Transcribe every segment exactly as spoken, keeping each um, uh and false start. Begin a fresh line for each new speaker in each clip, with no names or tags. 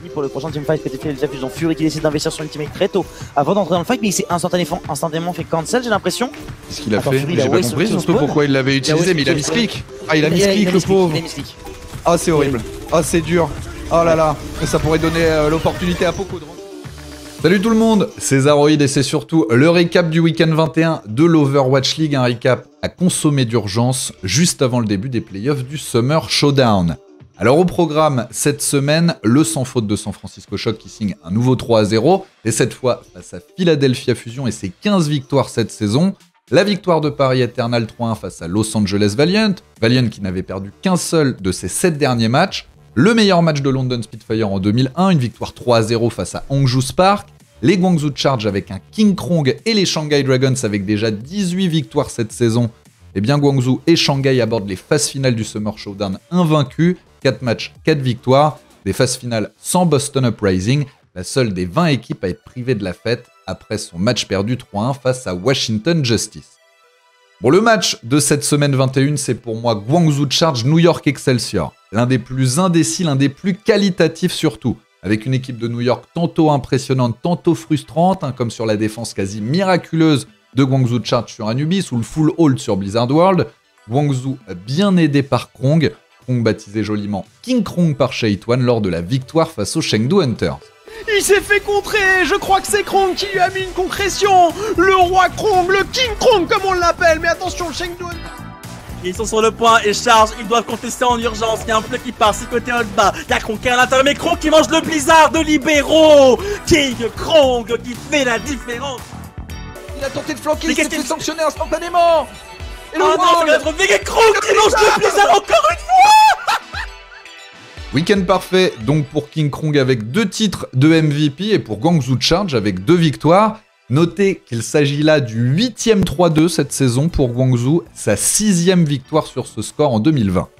fini pour le prochain teamfight côté Philadelphia Fusion. Fury qui décide d'investir son ultimate très tôt avant d'entrer dans le fight, mais il s'est instantanément, instantanément fait cancel, j'ai l'impression.
Ce qu'il a fait, j'ai pas compris surtout pourquoi il l'avait utilisé, mais il a mis clic. Ah, il a mis clic le pauvre. Ah, c'est horrible. Ah, c'est dur. Oh là là, ça pourrait donner euh, l'opportunité à Poco de... Salut tout le monde, c'est Zaroid et c'est surtout le récap du week-end vingt et un de l'Overwatch League, un récap à consommer d'urgence juste avant le début des playoffs du Summer Showdown. Alors au programme cette semaine, le sans faute de San Francisco Shock qui signe un nouveau trois à zéro, et cette fois face à Philadelphia Fusion et ses quinze victoires cette saison. La victoire de Paris Eternal trois un face à Los Angeles Valiant, Valiant qui n'avait perdu qu'un seul de ses sept derniers matchs. Le meilleur match de London Spitfire en deux mille un, une victoire trois à zéro face à Hangzhou Spark. Les Guangzhou Charge avec un King Krong et les Shanghai Dragons avec déjà dix-huit victoires cette saison. Eh bien Guangzhou et Shanghai abordent les phases finales du Summer Showdown invaincus. quatre matchs, quatre victoires. Des phases finales sans Boston Uprising, la seule des vingt équipes à être privée de la fête après son match perdu trois un face à Washington Justice. Bon, le match de cette semaine vingt et un, c'est pour moi Guangzhou Charge New York Excelsior. L'un des plus indécis, l'un des plus qualitatifs surtout. Avec une équipe de New York tantôt impressionnante, tantôt frustrante, hein, comme sur la défense quasi miraculeuse de Guangzhou Charge sur Anubis ou le full hold sur Blizzard World. Guangzhou bien aidé par Krong, Krong baptisé joliment King Krong par Shaitwan lors de la victoire face aux Chengdu Hunters.
Il s'est fait contrer, je crois que c'est Krong qui lui a mis une concrétion. Le roi Krong, le King Krong comme on l'appelle, mais attention, le Chengdu Hunters.
Ils sont sur le point et charge, ils doivent contester en urgence. Il y a un fleu qui part, c'est côté en bas. Il y a Krong qui est à l'intérieur, mais Krong qui mange le blizzard de libéraux. King Krong qui fait la différence.
Il a tenté de flanquer, il s'est fait sanctionner instantanément.
Et le oh non, ça va être Vega Krong qui mange le blizzard encore une fois.
Week-end parfait donc pour King Krong avec deux titres de M V P et pour Guangzhou Charge avec deux victoires. Notez qu'il s'agit là du huitième trois deux cette saison pour Guangzhou, sa sixième victoire sur ce score en deux mille vingt.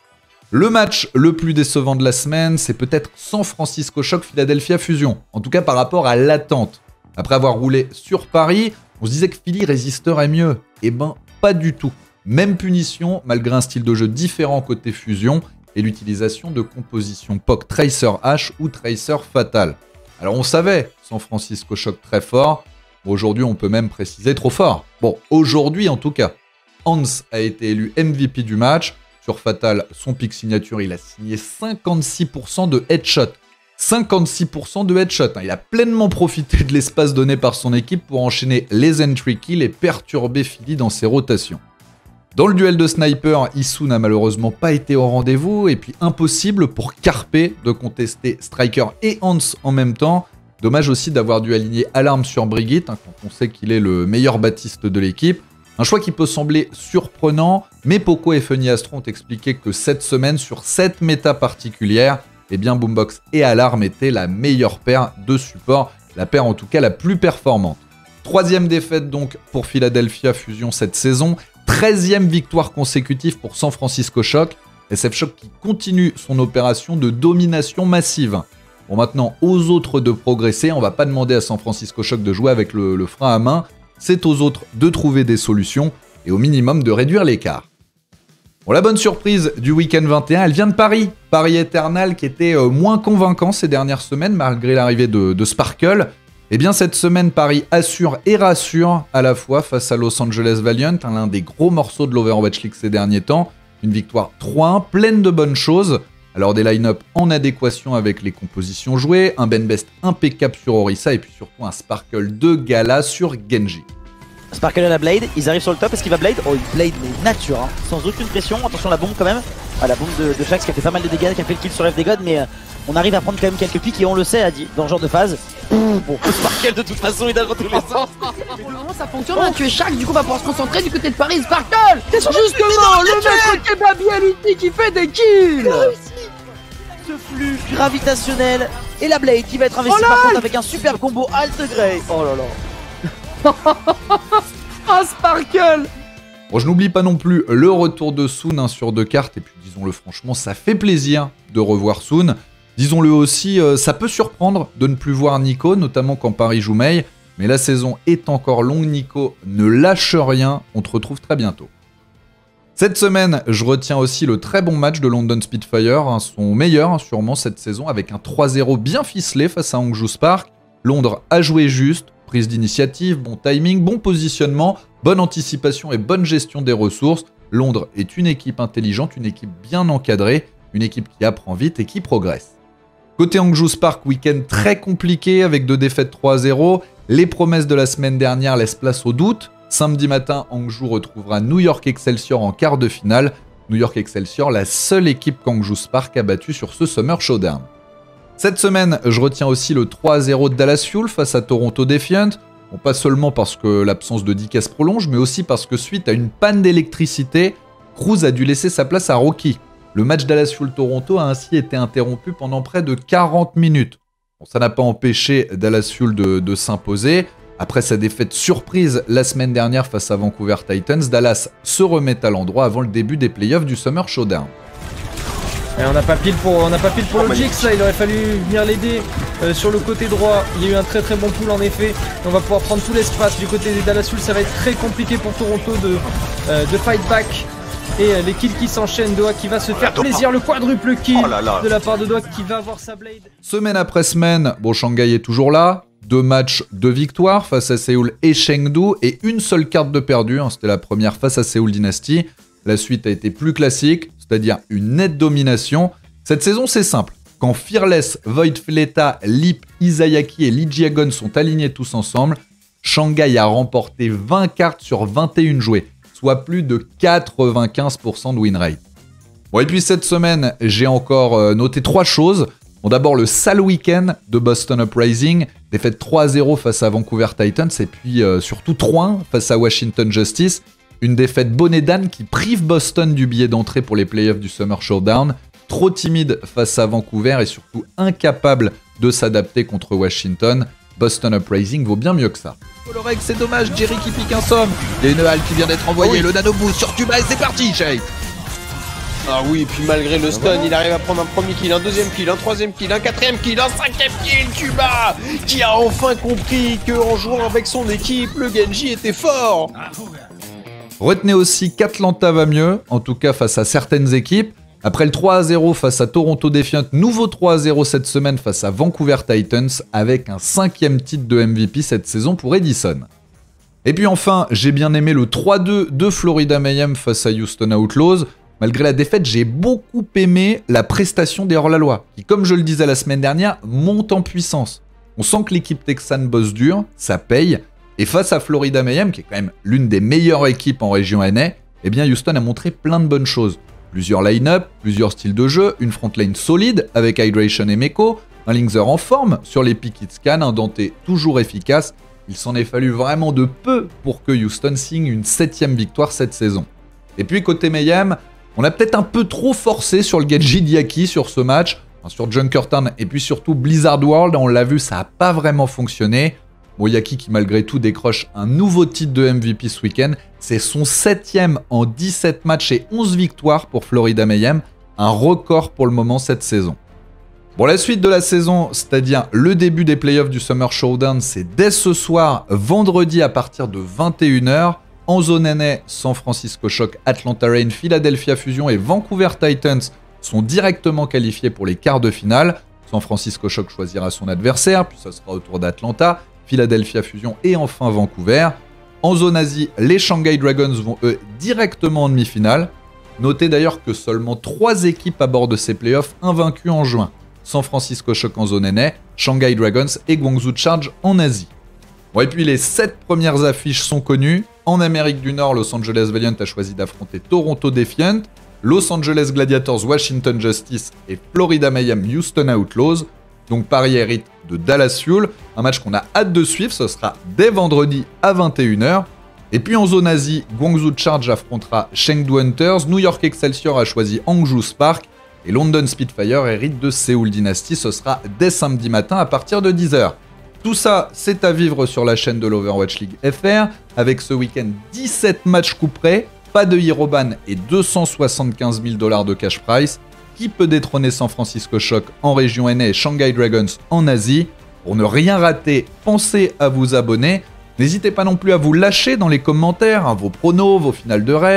Le match le plus décevant de la semaine, c'est peut-être San Francisco Shock Philadelphia Fusion, en tout cas par rapport à l'attente. Après avoir roulé sur Paris, on se disait que Philly résisterait mieux. Eh ben, pas du tout. Même punition, malgré un style de jeu différent côté Fusion et l'utilisation de compositions P O C Tracer H ou Tracer Fatal. Alors on savait San Francisco Shock très fort. Aujourd'hui, on peut même préciser trop fort. Bon, aujourd'hui en tout cas, Hans a été élu M V P du match. Sur Fatal, son pick signature, il a signé cinquante-six pour cent de headshot. cinquante-six pour cent de headshot. Il a pleinement profité de l'espace donné par son équipe pour enchaîner les entry kills et perturber Philly dans ses rotations. Dans le duel de sniper, Isu n'a malheureusement pas été au rendez-vous. Et puis impossible pour Carpe de contester Striker et Hans en même temps. Dommage aussi d'avoir dû aligner Alarm sur Brigitte, hein, quand on sait qu'il est le meilleur Baptiste de l'équipe. Un choix qui peut sembler surprenant, mais Poco et Funny Astro ont expliqué que cette semaine, sur cette méta particulière, eh bien Boombox et Alarm étaient la meilleure paire de support, la paire en tout cas la plus performante. Troisième défaite donc pour Philadelphia Fusion cette saison, treizième victoire consécutive pour San Francisco Shock, S F Shock qui continue son opération de domination massive. Bon, maintenant, aux autres de progresser, on va pas demander à San Francisco Shock de jouer avec le, le frein à main, c'est aux autres de trouver des solutions et au minimum de réduire l'écart. Bon, la bonne surprise du week-end vingt et un, elle vient de Paris. Paris Eternal qui était euh, moins convaincant ces dernières semaines malgré l'arrivée de, de Sparkle. Eh bien cette semaine, Paris assure et rassure à la fois face à Los Angeles Valiant, hein, l'un des gros morceaux de l'Overwatch League ces derniers temps. Une victoire trois un, pleine de bonnes choses. Alors des line-up en adéquation avec les compositions jouées, un Ben Best impeccable sur Orisa et puis surtout un Sparkle de gala sur Genji.
Sparkle à la Blade, ils arrivent sur le top, est-ce qu'il va Blade? Oh, il Blade mais nature, hein. Sans aucune pression, attention la bombe quand même. Ah, la bombe de, de Shax qui a fait pas mal de dégâts, qui a fait le kill sur F D God, mais euh, on arrive à prendre quand même quelques pics et on le sait à dit, dans ce genre de phase. Ouh, bon, Sparkle de toute façon il a dans tous les sens.
Pour le moment ça fonctionne, on a tué Shax, du coup on va pouvoir se concentrer du côté de Paris. Sparkle, justement, le mec qui est Babiality qui fait des kills.
Ce flux gravitationnel et la Blade qui va être investie oh par contre avec un super combo Alt Grey. Oh là là.
Oh Sparkle.
Bon, je n'oublie pas non plus le retour de Soon hein, sur deux cartes et puis disons-le franchement, ça fait plaisir de revoir Soon. Disons-le aussi, euh, ça peut surprendre de ne plus voir Nico, notamment quand Paris joue Mei, mais la saison est encore longue, Nico ne lâche rien, on te retrouve très bientôt. Cette semaine, je retiens aussi le très bon match de London Spitfire, hein, son meilleur hein, sûrement cette saison, avec un trois zéro bien ficelé face à Hangzhou Spark. Londres a joué juste, prise d'initiative, bon timing, bon positionnement, bonne anticipation et bonne gestion des ressources. Londres est une équipe intelligente, une équipe bien encadrée, une équipe qui apprend vite et qui progresse. Côté Hangzhou Spark, week-end très compliqué avec deux défaites trois zéro. Les promesses de la semaine dernière laissent place au doute. Samedi matin, Hangzhou retrouvera New York Excelsior en quart de finale. New York Excelsior, la seule équipe qu'Hangzhou Spark a battue sur ce Summer Showdown. Cette semaine, je retiens aussi le trois zéro de Dallas Fuel face à Toronto Defiant. Bon, pas seulement parce que l'absence de D K se prolonge, mais aussi parce que suite à une panne d'électricité, Cruz a dû laisser sa place à Rocky. Le match Dallas Fuel Toronto a ainsi été interrompu pendant près de quarante minutes. Bon, ça n'a pas empêché Dallas Fuel de, de s'imposer. Après sa défaite surprise la semaine dernière face à Vancouver Titans, Dallas se remet à l'endroit avant le début des playoffs du Summer Showdown.
Et on n'a pas pile pour, on n'a pas pile pour le Jix là, il aurait fallu venir l'aider euh, sur le côté droit. Il y a eu un très très bon pull en effet. Et on va pouvoir prendre tout l'espace du côté des Dallas Fuel. Ça va être très compliqué pour Toronto de, euh, de fight back. Et euh, les kills qui s'enchaînent, Doha qui va se faire plaisir, le quadruple kill oh là là. de la part de Doha qui va avoir sa blade.
Semaine après semaine, bon Shanghai est toujours là. Deux matchs, deux victoires face à Séoul et Chengdu et une seule carte de perdu, hein, c'était la première face à Séoul Dynasty. La suite a été plus classique, c'est-à-dire une nette domination. Cette saison c'est simple, quand Fearless, Void Fleta, Lip, Izayaki et Lee Jiagon sont alignés tous ensemble, Shanghai a remporté vingt cartes sur vingt et une jouées, soit plus de quatre-vingt-quinze pour cent de win rate. Bon et puis cette semaine, j'ai encore euh, noté trois choses. Bon, d'abord le sale week-end de Boston Uprising, défaite trois zéro face à Vancouver Titans et puis euh, surtout trois un face à Washington Justice. Une défaite bonnet d'âne qui prive Boston du billet d'entrée pour les playoffs du Summer Showdown. Trop timide face à Vancouver et surtout incapable de s'adapter contre Washington. Boston Uprising vaut bien mieux que ça.
Colorec, c'est dommage, Jerry qui pique un somme. Il y a une halle qui vient d'être envoyée, oh oui. Le nano boost sur Tuba et c'est parti, Shake.
Ah oui, et puis malgré le stun, il arrive à prendre un premier kill, un deuxième kill, un troisième kill, un quatrième kill, un cinquième kill, Tuba qui a enfin compris qu'en jouant avec son équipe, le Genji était fort.
Retenez aussi qu'Atlanta va mieux, en tout cas face à certaines équipes. Après le trois à zéro face à Toronto Defiant, nouveau trois à zéro cette semaine face à Vancouver Titans, avec un cinquième titre de M V P cette saison pour Edison. Et puis enfin, j'ai bien aimé le trois deux de Florida Mayhem face à Houston Outlaws. Malgré la défaite, j'ai beaucoup aimé la prestation des hors-la-loi, qui, comme je le disais la semaine dernière, monte en puissance. On sent que l'équipe texane bosse dur, ça paye, et face à Florida Mayhem, qui est quand même l'une des meilleures équipes en région N A, eh bien Houston a montré plein de bonnes choses. Plusieurs line-up, plusieurs styles de jeu, une frontline solide avec Hydration et Meko, un Linkzer en forme sur les pick hit scan, un Dante toujours efficace. Il s'en est fallu vraiment de peu pour que Houston signe une septième victoire cette saison. Et puis côté Mayhem, on a peut-être un peu trop forcé sur le Genji d'Yaki sur ce match, enfin, sur Junkertown et puis surtout Blizzard World, on l'a vu, ça n'a pas vraiment fonctionné. Bon, Yaki qui malgré tout décroche un nouveau titre de M V P ce week-end, c'est son septième en dix-sept matchs et onze victoires pour Florida Mayhem, un record pour le moment cette saison. Bon, la suite de la saison, c'est-à-dire le début des playoffs du Summer Showdown, c'est dès ce soir, vendredi à partir de vingt et une heures. En zone N A, San Francisco Shock, Atlanta Reign, Philadelphia Fusion et Vancouver Titans sont directement qualifiés pour les quarts de finale. San Francisco Shock choisira son adversaire, puis ça sera au tour d'Atlanta, Philadelphia Fusion et enfin Vancouver. En zone Asie, les Shanghai Dragons vont eux directement en demi-finale. Notez d'ailleurs que seulement trois équipes abordent ces playoffs invaincues en juin. San Francisco Shock en zone N A, Shanghai Dragons et Guangzhou Charge en Asie. Bon, et puis les sept premières affiches sont connues. En Amérique du Nord, Los Angeles Valiant a choisi d'affronter Toronto Defiant, Los Angeles Gladiators, Washington Justice et Florida Mayhem, Houston Outlaws. Donc Paris hérite de Dallas Fuel, un match qu'on a hâte de suivre, ce sera dès vendredi à vingt et une heures. Et puis en zone Asie, Guangzhou Charge affrontera Chengdu Hunters, New York Excelsior a choisi Hangzhou Spark et London Spitfire hérite de Séoul Dynasty, ce sera dès samedi matin à partir de dix heures. Tout ça, c'est à vivre sur la chaîne de l'Overwatch League F R, avec ce week-end dix-sept matchs coup près, pas de hero ban et deux cent soixante-quinze mille dollars de cash prize. Qui peut détrôner San Francisco Shock en région N A et Shanghai Dragons en Asie? Pour ne rien rater, pensez à vous abonner. N'hésitez pas non plus à vous lâcher dans les commentaires, hein, vos pronos, vos finales de rêve,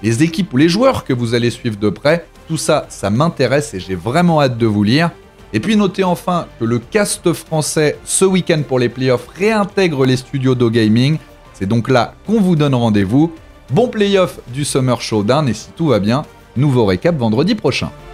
les équipes ou les joueurs que vous allez suivre de près. Tout ça, ça m'intéresse et j'ai vraiment hâte de vous lire. Et puis notez enfin que le cast français ce week-end pour les playoffs réintègre les studios d'O Gaming. C'est donc là qu'on vous donne rendez-vous. Bon playoff du Summer Showdown et si tout va bien, nouveau récap vendredi prochain.